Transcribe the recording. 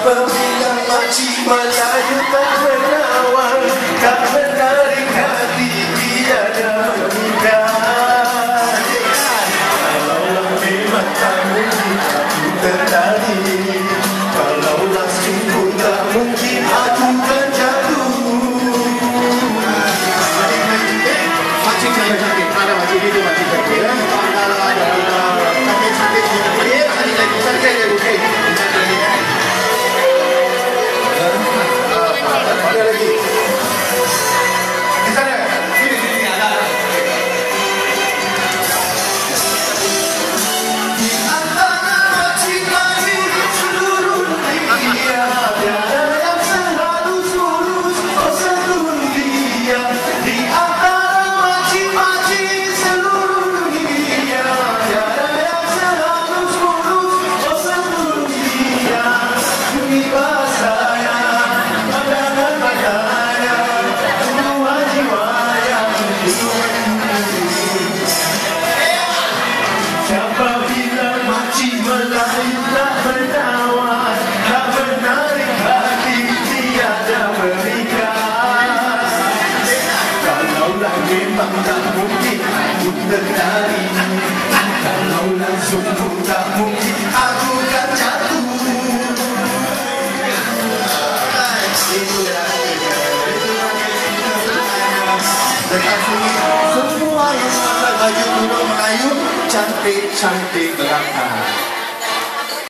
Apabila makcik Melayu tak menawan, tak menarik hati, tiada menikah. Kalaulah memang tak mungkin aku tertarik, kalaulah sungguh tak mungkin aku kan jatuh. Makcik cantik, ada makcik itu makcik cantik ya. Ada cantik dia ada lagi cantik lagi okey. Ada lagi. Di sana. Sini ada. Di antara makcik Melayu di seluruh dunia, tiada yang selalu lurus, oh seluruh dunia. Di antara makcik-makcik seluruh dunia, tiada yang selalu lurus, oh seluruh dunia. Demi bahasanya, pandangan matanya, semua jiwa yang siapa bilang makcik Melayu tak menawan, tak menarik hati, tiada berikan. Kalaulah memang tak mungkin aku tertarik, kalaulah sungguh tak mungkin aku kan jatuh. Dekat sini semua yang pakai baju turun Melayu cantik-cantik belakang.